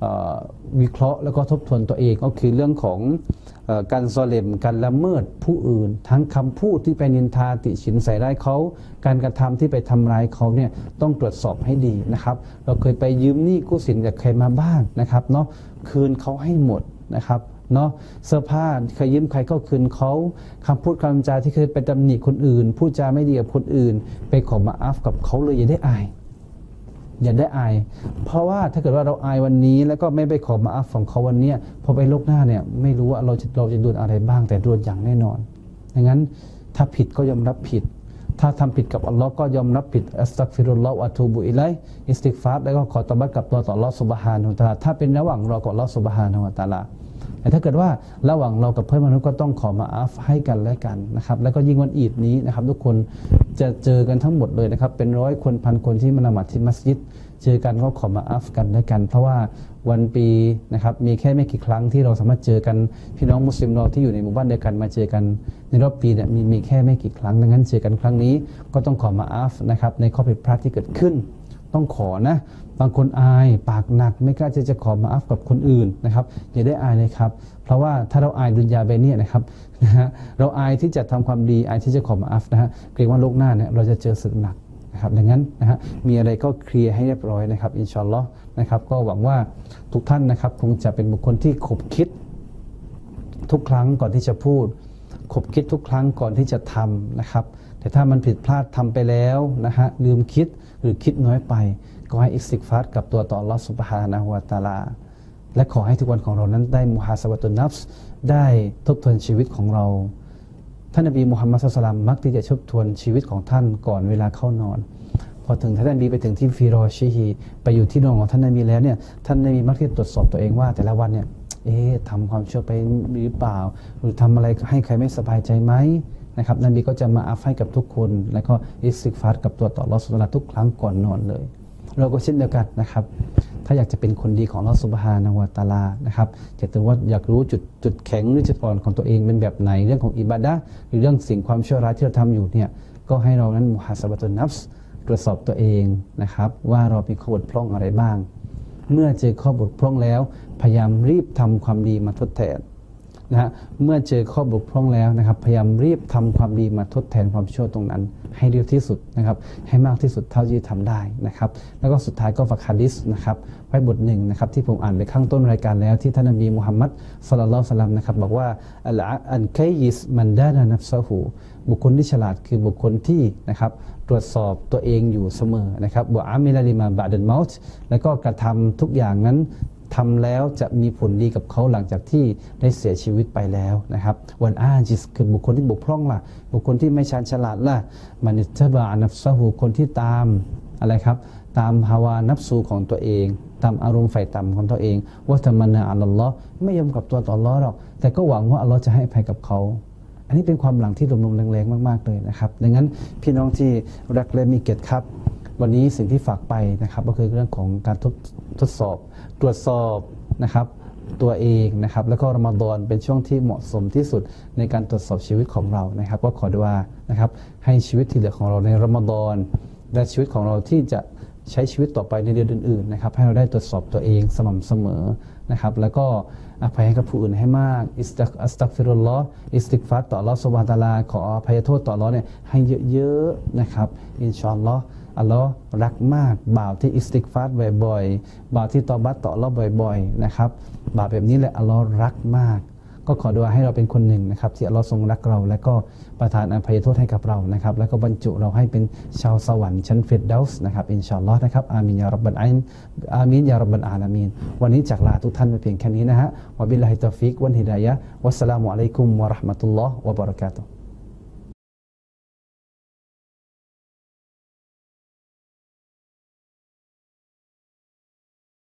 วิเคราะห์แล้วก็ทบทวนตัวเองก็คือเรื่องของการซอเลมการละเมิดผู้อื่นทั้งคำพูดที่ไปนินทาติฉินใส่ร้ายเขาการกระทำที่ไปทำร้ายเขาเนี่ยต้องตรวจสอบให้ดีนะครับเราเคยไปยืมหนี้กู้สินจากใครมาบ้างนะครับเนาะคืนเขาให้หมดนะครับเนาะเสื้อผ้าเคยยืมใครก็คืนเขาคำพูดคำจาที่เคยไปตำหนิคนอื่นพูดจาไม่ดีกับคนอื่นไปขอมาอัฟกับเขาเลยอย่าได้อายอย่าได้อายเพราะว่าถ้าเกิดว่าเราอายวันนี้แล้วก็ไม่ไปขอมาอัฟของเขาวันนี้พอไปโลกหน้าเนี่ยไม่รู้ว่าเราจะเราจะโดนอะไรบ้างแต่โดนอย่างแน่นอนดังนั้นถ้าผิดก็ยอมรับผิดถ้าทำผิดกับอัลลอฮ์ก็ยอมรับผิดอัสตัฆฟิรุลลอฮ์วะตูบุอิลัยอิสติฆฟารแล้วก็ขอตะบัดกับตัวต่ออัลลอฮ์ซุบฮานะฮูวะตะอาลาถ้าเป็นระหว่างเรากับอัลลอฮ์ซุบฮานะฮูวะตะอาลาแต่ถ้าเกิดว่าระหว่างเรากับเพื่อนมนุษย์ก็ต้องขอมาอัฟให้กันและกันนะครับแล้วก็ยิ่งวันอีดนี้นะครับทุกคนจะเจอกันทั้งหมดเลยนะครับเป็นร้อยคนพันคนที่มาละหมาดที่มัสยิดเจอกันก็ขอมาอัฟกันและกันเพราะว่าวันปีนะครับมีแค่ไม่กี่ครั้งที่เราสามารถเจอกันพี่น้องมุสลิมเราที่อยู่ในหมู่บ้านเดียวกันมาเจอกันในรอบปีเนี่ยมีมีแค่ไม่กี่ครั้งดังนั้นเจอกันครั้งนี้ก็ต้องขอมาอัฟนะครับในข้อผิดพลาดที่เกิดขึ้นต้องขอนะบางคนอายปากหนักไม่กล้าจะจะขอมาอัฟกับคนอื่นนะครับอย่าได้อายเลยครับเพราะว่าถ้าเราอายดุนยาเบเนียนะครับนะฮะเราอายที่จะทำความดีอายที่จะขอมาอัฟนะฮะเกรงว่าโลกหน้าเนี่ยเราจะเจอศึกหนักนะครับดังนั้นนะฮะมีอะไรก็เคลียร์ให้เรียบร้อยนะครับอินชาอัลลอฮ์นะครับก็หวังว่าทุกท่านนะครับคงจะเป็นบุคคลที่ขบคิดทุกครั้งก่อนที่จะพูดขบคิดทุกครั้งก่อนที่จะทำนะครับแต่ถ้ามันผิดพลาดทำไปแล้วนะฮะลืมคิดหรือคิดน้อยไปก็ให้อิสติฆฟารกับตัวต่ออัลลอฮฺซุบฮานะฮูวะตะอาลาและขอให้ทุกวันของเรานั้นได้มุฮาซะบะตุนนัฟส์ได้ทบทวนชีวิตของเราท่านนบีมุฮัมมัดศ็อลลัลลอฮุอะลัยฮิวะซัลลัมมักที่จะทบทวนชีวิตของท่านก่อนเวลาเข้านอนพอถึงท่านนบีไปถึงที่ฟิรอชิฮีไปอยู่ที่นอนของท่านนบีแล้วเนี่ยท่านนบีมักที่จะตรวจสอบตัวเองว่าแต่ละวันเนี่ยเอ๊ะทำความชั่วไปหรือเปล่าหรือทำอะไรให้ใครไม่สบายใจไหมนะครับนบีก็จะมาอัฟให้กับทุกคนแล้วก็อิสติฆฟารกับตัวต่ออัลเลาะห์ซุบฮานะฮูวะตะอาลาทุกครั้งก่อนนอนเลยเราก็เช่นเดียวกันนะครับถ้าอยากจะเป็นคนดีของอัลเลาะห์ซุบฮานะฮูวะตะอาลานะครับอยากจะว่าอยากรู้จุดจุดแข็งหรือจุดอ่อนของตัวเองเป็นแบบไหนเรื่องของอิบาดะห์หรือเรื่องสิ่งความชั่วร้ายที่เราทำอยู่เนี่ยก็ให้เรานั้นมุฮาซะบะตุนนัฟส์ตรวจสอบตัวเองนะครับว่าเรามีข้อบกพร่องอะไรบ้างเมื่อเจอข้อบกพร่องแล้วพยายามรีบทำความดีมาทดแทนนะฮะเมื่อเจอข้อบกพร่องแล้วนะครับพยายามรีบทำความดีมาทดแทนความชั่วตรงนั้นให้เร็วที่สุดนะครับให้มากที่สุดเท่าที่ทำได้นะครับแล้วก็สุดท้ายก็ฝากหะดีษนะครับไว้บทหนึ่งนะครับที่ผมอ่านไปข้างต้นรายการแล้วที่ท่านนบีมุฮัมมัดศ็อลลัลลอฮุอะลัยฮิวะซัลลัมนะครับบอกว่าอัลอันกัยยิสมันดานะนัฟซะฮูบุคคลที่ฉลาดคือบุคคลที่นะครับตรวจสอบตัวเองอยู่เสมอนะครับวะอามิลลิมาบะดัลเมาต์แล้วก็กระทำทุกอย่างนั้นทำแล้วจะมีผลดีกับเขาหลังจากที่ได้เสียชีวิตไปแล้วนะครับวันอาจิสคือบุคคลที่บกพร่องล่ะบุคคลที่ไม่ชาญฉลาดล่ะมันอิตตะบะนัฟซะฮูคนที่ตามอะไรครับตามฮาวานัฟซูของตัวเองตามอารมณ์ไฟต่ำของตัวเองว่าตะมันนะอัลลอฮ์ไม่ยอมกับตัวต่ออัลลอฮ์หรอกแต่ก็หวังว่าอัลลอฮ์จะให้อภัยกับเขาอันนี้เป็นความหลังที่ลมๆแรงๆมากๆเลยนะครับดังนั้นพี่น้องที่รักและมีเกียรติครับวันนี้สิ่งที่ฝากไปนะครับก็คือเรื่องของการทดทดสอบตรวจสอบนะครับตัวเองนะครับแล้วก็รอมฎอนเป็นช่วงที่เหมาะสมที่สุดในการตรวจสอบชีวิตของเรานะครับก็ขอดุอานะครับให้ชีวิตที่เหลือของเราในรอมฎอนและชีวิตของเราที่จะใช้ชีวิตต่อไปในเดือนอื่นๆนะครับให้เราได้ตรวจสอบตัวเองสม่ำเสมอนะครับแล้วก็อภัยให้กับผู้อื่นให้มากอิสตักอัสตักฟิรุลลอฮ์อิสติฆฟารต่ออัลเลาะห์ซุบฮานะฮูวะตะอาลาขออภัยโทษต่ออัลเลาะห์เนี่ยให้เยอะๆนะครับอินชาอัลลอฮ์อัลลอฮ์รักมากบ่าวที่อิสติฆฟารบ่อยๆบ่าวที่ตอบัตต่ออัลเลาะห์บ่อยๆนะครับบ่าวแบบนี้แหละอัลลอฮ์รักมากก็ขอดุอาให้เราเป็นคนหนึ่งนะครับที่อัลลอฮ์ทรงรักเราและก็ประทานอภัยโทษให้กับเรานะครับแล้วก็บรรจุเราให้เป็นชาวสวรรค์ชั้นฟิรเดาส์นะครับอินชาอัลลอฮ์นะครับอามีนยาร็อบบัลอาลอามีนยาร็อบบัลอาลามีนวันนี้จากลาทุกท่านไปเพียงแค่นี้นะฮะวะบิลลาฮิตตอฟิกวัลฮิดายะฮ์วัสสลามุอะลัยกุมวะเราะห์มะตุลลอฮ์วะบะเราะกาตุฮ์